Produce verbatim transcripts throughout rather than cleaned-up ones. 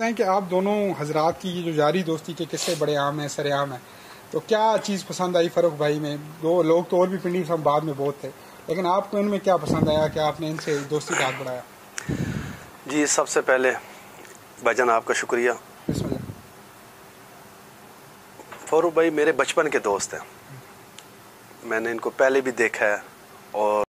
हैं कि आप दोनों हजरात की ये जो यारी दोस्ती के किस्से बड़े आम हैं, सरेआम हैं, तो क्या चीज़ पसंद आई फ़ारूक भाई में? दो लोग तो और भी पिंडी हम बाद में बहुत थे, लेकिन आपको इनमें क्या पसंद आया कि आपने इनसे दोस्ती का हाथ बढ़ाया? जी, सबसे पहले भाईजान आपका शुक्रिया। फ़ारूक भाई मेरे बचपन के दोस्त हैं, मैंने इनको पहले भी देखा है और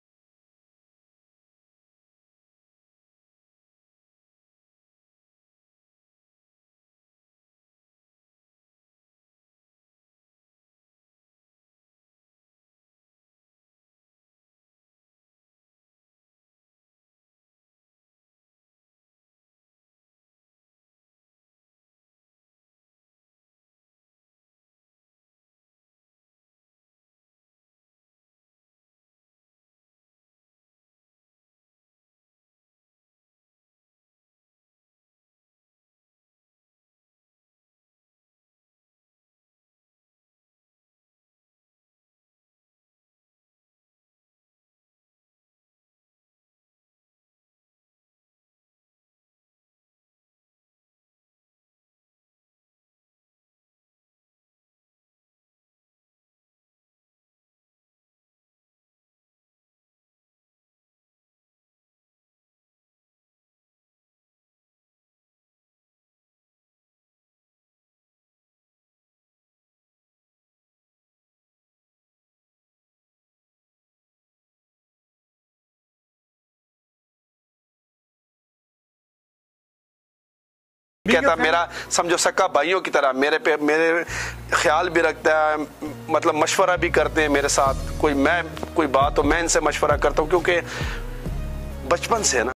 कहता मेरा समझो सक्का भाइयों की तरह मेरे पे मेरे ख्याल भी रखता है, मतलब मशवरा भी करते हैं मेरे साथ। कोई मैं कोई बात हो मैं इनसे मशवरा करता हूँ, क्योंकि बचपन से है ना।